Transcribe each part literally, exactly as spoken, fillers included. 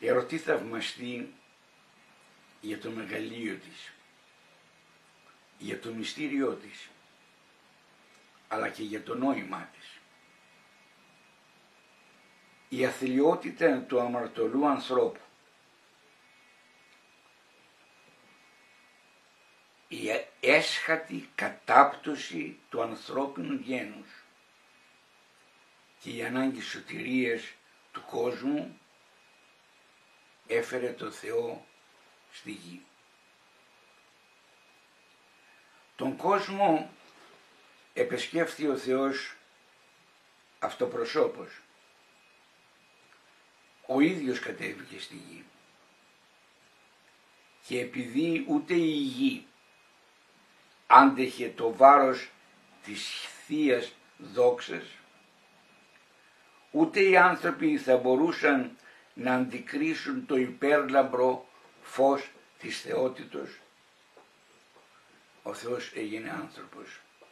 Ερωτή θαυμαστή για το μεγαλείο της, για το μυστήριό της, αλλά και για το νόημά της. Η αθλιότητα του αμαρτωλού ανθρώπου, η έσχατη κατάπτωση του ανθρώπινου γένους και η ανάγκη σωτηρίας του κόσμου έφερε το Θεό στη γη. Τον κόσμο επισκέφθη ο Θεός αυτοπροσώπως. Ο ίδιος κατέβηκε στη γη. Και επειδή ούτε η γη άντεχε το βάρος της θείας δόξας, ούτε οι άνθρωποι θα μπορούσαν να αντικρίσουν το υπέρλαμπρο φως της θεότητος, ο Θεός έγινε άνθρωπος.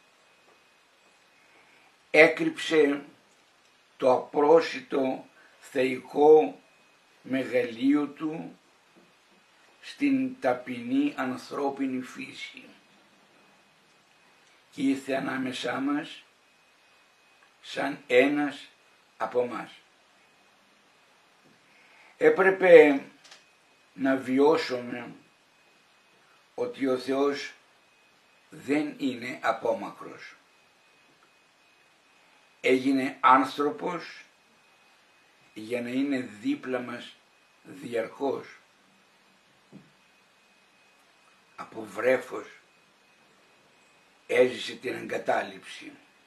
Έκρυψε το απρόσιτο θεϊκό μεγαλείο του στην ταπεινή ανθρώπινη φύση και ήρθε ανάμεσά μας σαν ένας από μας. Έπρεπε να βιώσουμε ότι ο Θεός δεν είναι απόμακρος. Έγινε άνθρωπος για να είναι δίπλα μας διαρκώς. Από βρέφος έζησε την εγκατάλειψη,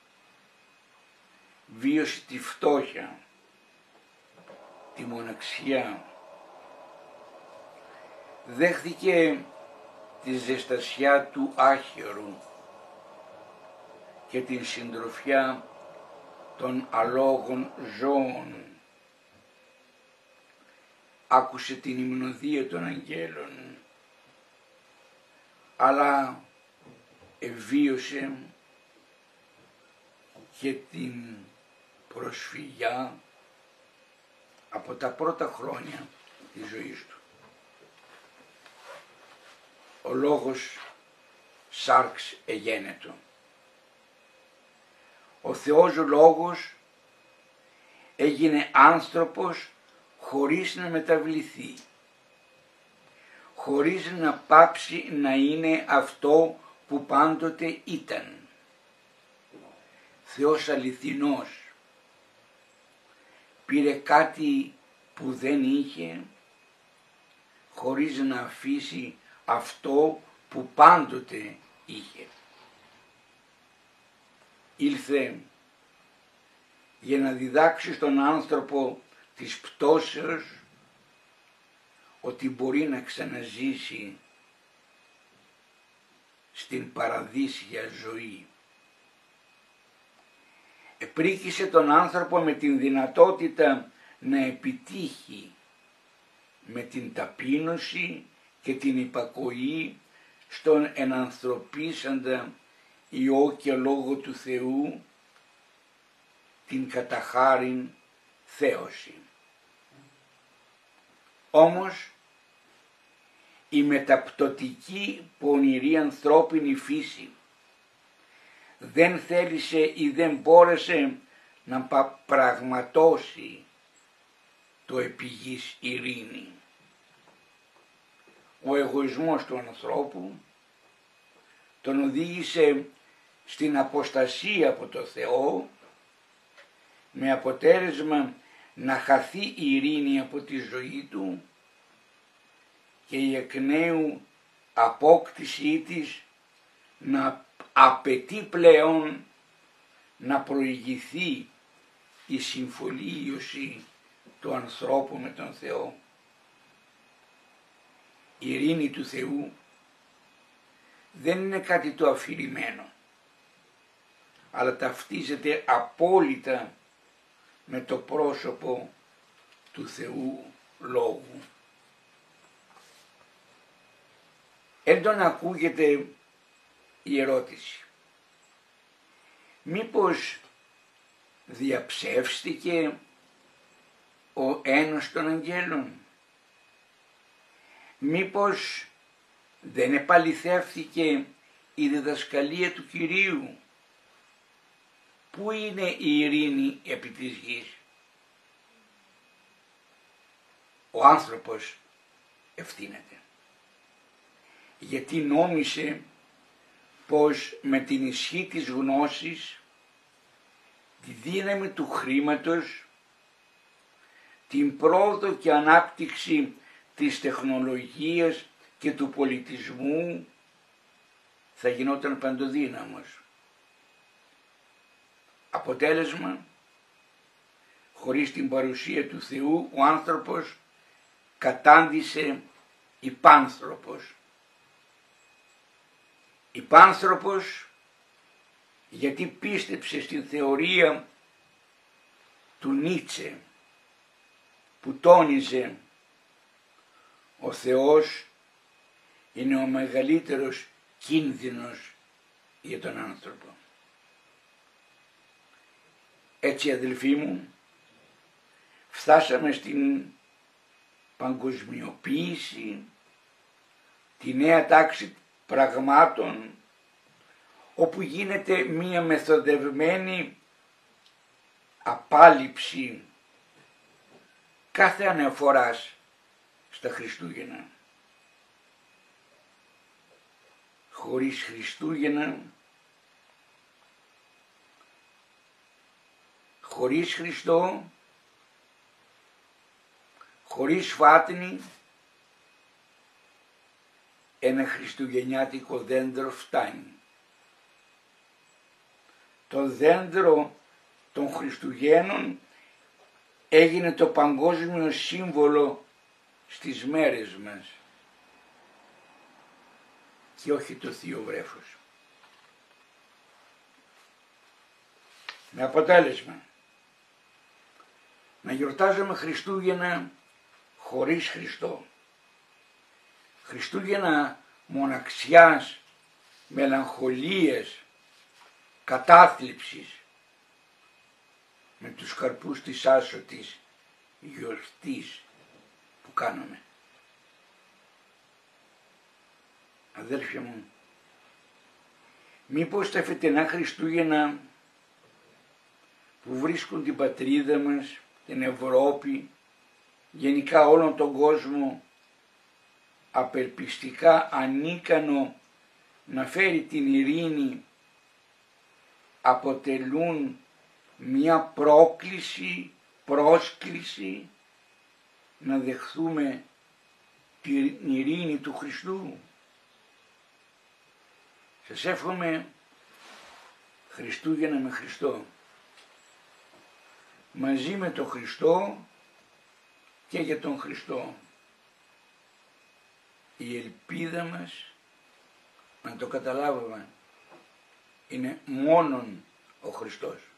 βίωσε τη φτώχεια, τη μοναξιά, δέχθηκε τη ζεστασιά του άχερου και την συντροφιά των αλόγων ζώων, άκουσε την υμνοδία των αγγέλων, αλλά εβίωσε και την προσφυγιά από τα πρώτα χρόνια της ζωής του. Ο λόγος σάρξ εγένετο. Ο Θεός ο Λόγος έγινε άνθρωπος χωρίς να μεταβληθεί, χωρίς να πάψει να είναι αυτό που πάντοτε ήταν. Θεός αληθινός, πήρε κάτι που δεν είχε, χωρίς να αφήσει αυτό που πάντοτε είχε. Ήλθε για να διδάξει στον άνθρωπο της πτώσεως ότι μπορεί να ξαναζήσει στην παραδείσια ζωή. Επρίκησε τον άνθρωπο με την δυνατότητα να επιτύχει με την ταπείνωση και την υπακοή στον ενανθρωπίσαντα Υιό και Λόγο του Θεού την καταχάριν θέωση. Όμως η μεταπτωτική πονηρή ανθρώπινη φύση δεν θέλησε ή δεν μπόρεσε να πραγματώσει το επιγής ειρήνη. Ο εγωισμός του ανθρώπου τον οδήγησε στην αποστασία από το Θεό, με αποτέλεσμα να χαθεί η ειρήνη από τη ζωή του και η εκ νέου απόκτησή της να απαιτεί πλέον να προηγηθεί η συμφιλίωση του ανθρώπου με τον Θεό. Η ειρήνη του Θεού δεν είναι κάτι το αφηρημένο, αλλά ταυτίζεται απόλυτα με το πρόσωπο του Θεού Λόγου. Έντονα ακούγεται η ερώτηση: μήπως διαψεύστηκε ο ένας των αγγέλων? Μήπως δεν επαληθεύθηκε η διδασκαλία του Κυρίου? Πού είναι η ειρήνη επί της γης? Ο άνθρωπος ευθύνεται, γιατί νόμισε πως με την ισχύ της γνώσης, τη δύναμη του χρήματος, την πρόοδο και ανάπτυξη της τεχνολογίας και του πολιτισμού θα γινόταν παντοδύναμος. Αποτέλεσμα, χωρίς την παρουσία του Θεού, ο άνθρωπος κατάντησε υπάνθρωπος. Υπάνθρωπος γιατί πίστεψε στην θεωρία του Νίτσε, που τόνιζε ο Θεός είναι ο μεγαλύτερος κίνδυνος για τον άνθρωπο. Έτσι, αδελφοί μου, φτάσαμε στην παγκοσμιοποίηση, τη νέα τάξη πραγμάτων, όπου γίνεται μία μεθοδευμένη απάλληψη κάθε αναφοράς στα Χριστούγεννα. Χωρίς Χριστούγεννα, χωρίς Χριστό, χωρίς φάτνη, ένα χριστουγεννιάτικο δέντρο φτάνει. Το δέντρο των Χριστουγέννων έγινε το παγκόσμιο σύμβολο στις μέρες μας και όχι το Θείο Βρέφος. Με αποτέλεσμα να γιορτάζουμε Χριστούγεννα χωρίς Χριστό. Χριστούγεννα μοναξιάς, μελαγχολίας, κατάθλιψης, με τους καρπούς της άσωτης γιορτής που κάνουμε. Αδέρφια μου, μήπως τα φετινά Χριστούγεννα που βρίσκουν την πατρίδα μας, την Ευρώπη, γενικά όλον τον κόσμο, απελπιστικά ανίκανο να φέρει την ειρήνη, αποτελούν μια πρόκληση, πρόσκληση να δεχθούμε την ειρήνη του Χριστού? Σας εύχομαι Χριστούγεννα με Χριστό, μαζί με τον Χριστό και για τον Χριστό. Η ελπίδα μας, να το καταλάβουμε, είναι μόνον ο Χριστός.